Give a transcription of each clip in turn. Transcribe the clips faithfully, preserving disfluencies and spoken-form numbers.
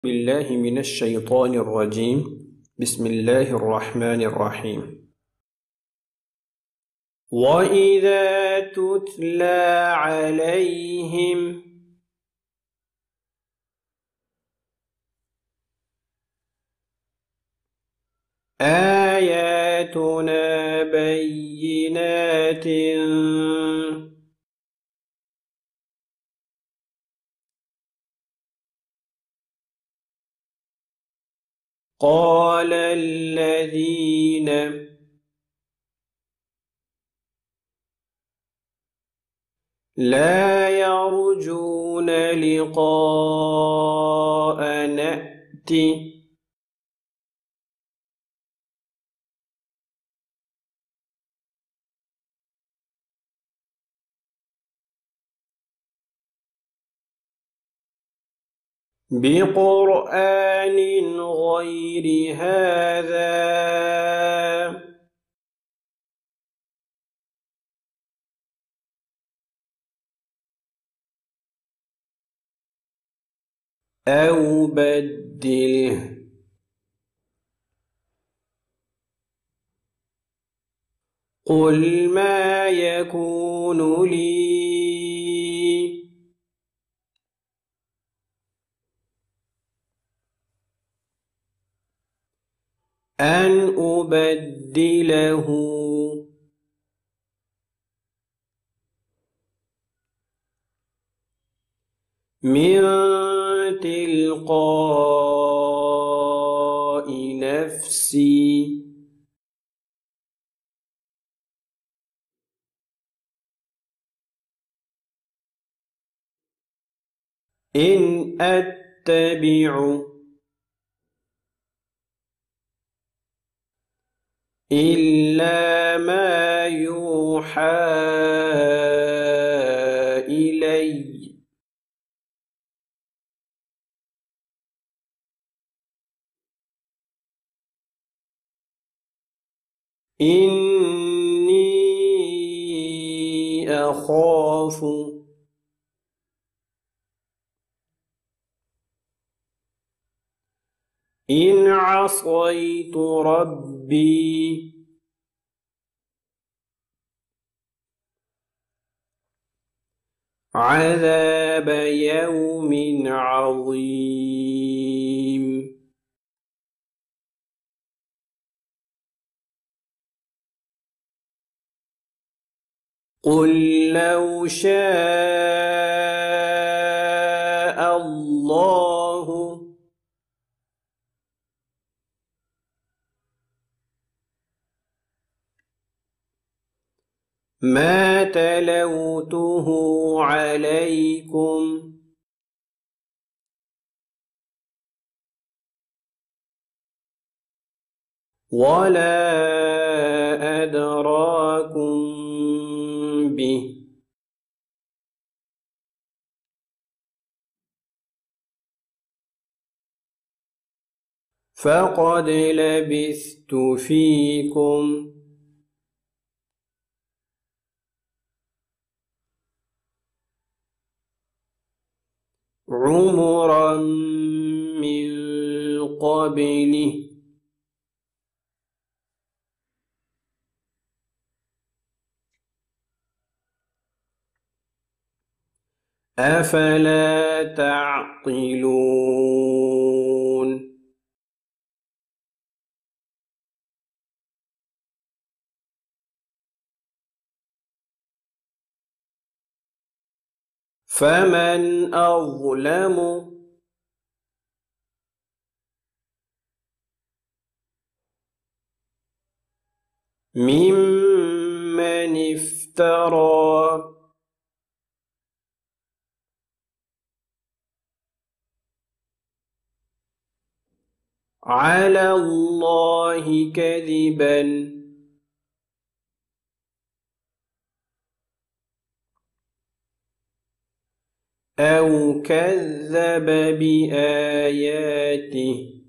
بالله من الشيطان الرجيم. بسم الله الرحمن الرحيم. وإذا تتلى عليهم آياتنا بينات قال الذين لا يرجون لقاءنا ائت بقرآن غير هذا أو بدله قل ما يكون لي أن أبدله من تلقاء نفسي إن أتبع إلا ما يوحى إلي إني أخاف إن عصيت ربي عذاب يوم عظيم. قل لو شاء الله ما تلوته عليكم ولا أدراكم به فقد لبثت فيكم عمرا من قبله أفلا تعقلون فمن أظلم ممن افترى على الله كذبا أو كذب بآياته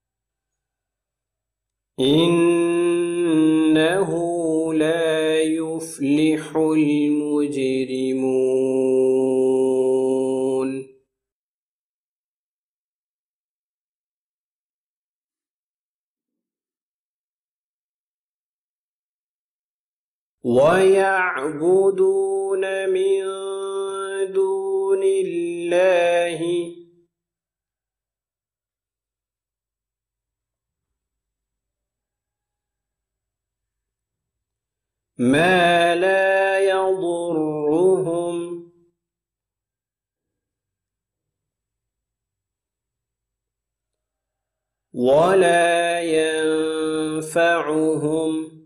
إنه لا يؤمن يفلح المجرمون ويعبدون من دون الله ما لا يضرهم ولا ينفعهم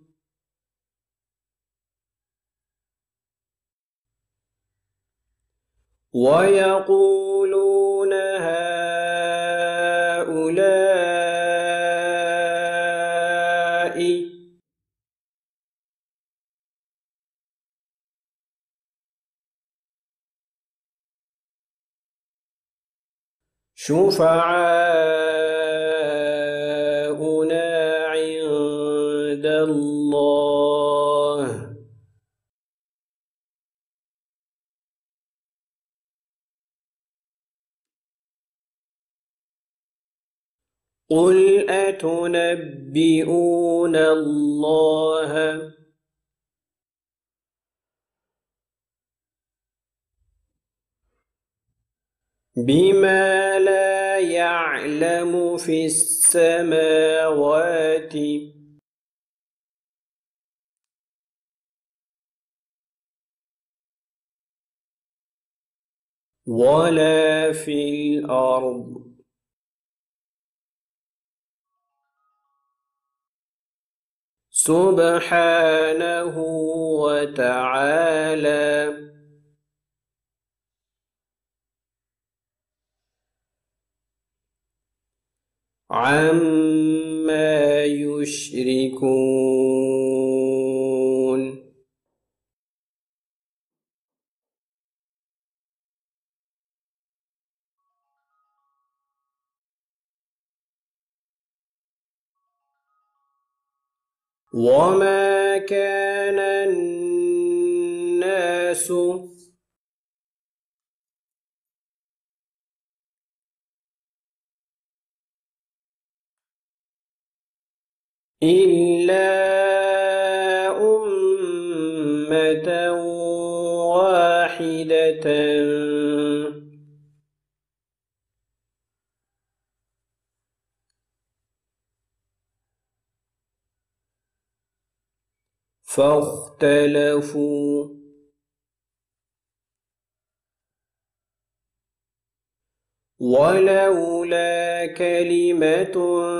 ويقولون هؤلاء شفعاؤنا عند الله قل أتنبئون الله بما لا يعلم في السماوات ولا في الأرض سبحانه وتعالى عما يشركون وما كان الناس إلا أمة واحدة فاختلفوا ولولا كلمة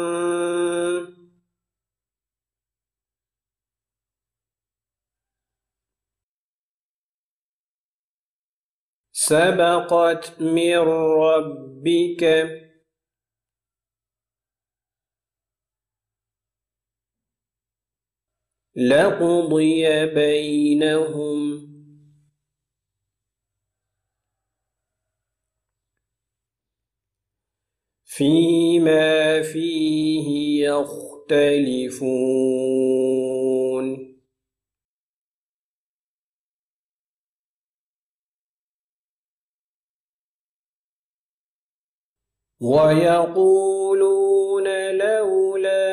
سبقت من ربك لقضي بينهم فيما فيه يختلفون ويقولون لولا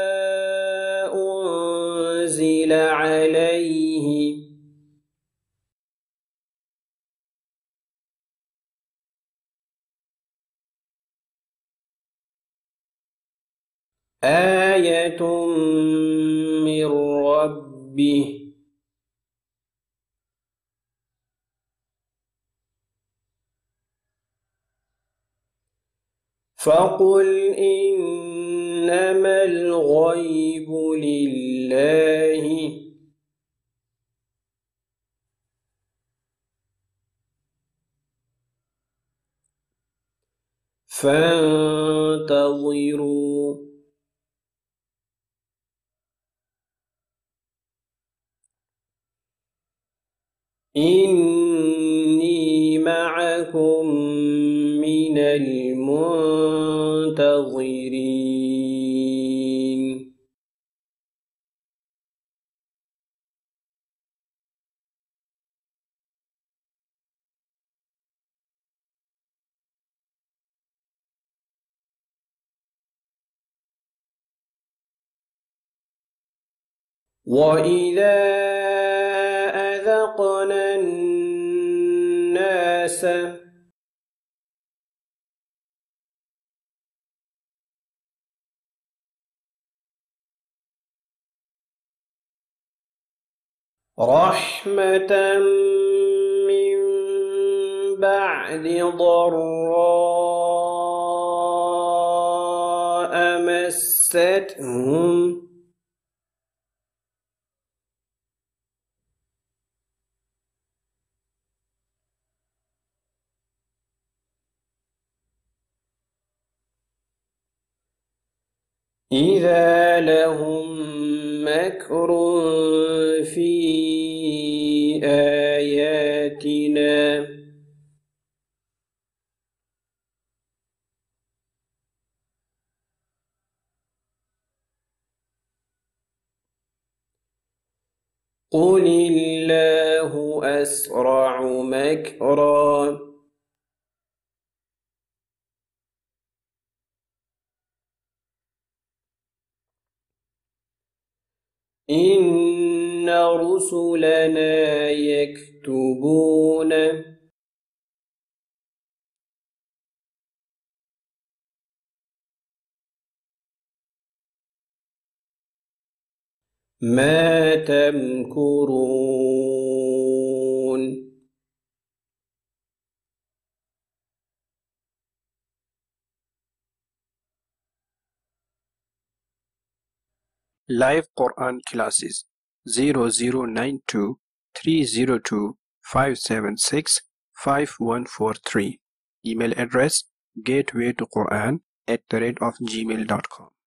أنزل عليه آية من ربه فقل إنما الغيب لله فانتظروا إني معكم من المنتظرين وإذا أذقنا الناس رحمة من بعد ضراء مستهم إذا لهم مكر في آياتنا قل الله أسرع مكرا إن رسلنا يكتبون ما تمكرون. Live Quran classes zero zero nine two three zero two five seven six five one four three. Email address gateway to Quran at the rate of gmail dot com.